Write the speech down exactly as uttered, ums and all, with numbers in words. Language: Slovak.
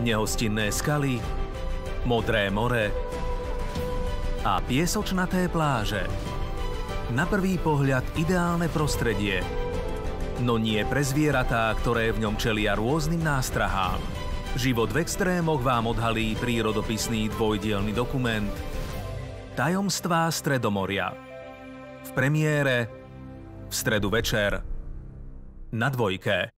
Nehostinné skaly, modré more a piesočnaté pláže. Na prvý pohľad ideálne prostredie, no nie pre zvieratá, ktoré v ňom čelia rôznym nástrahám. Život v extrémoch vám odhalí prírodopisný dvojdielny dokument Tajomstvá Stredomoria. V premiére v stredu večer na Dvojke.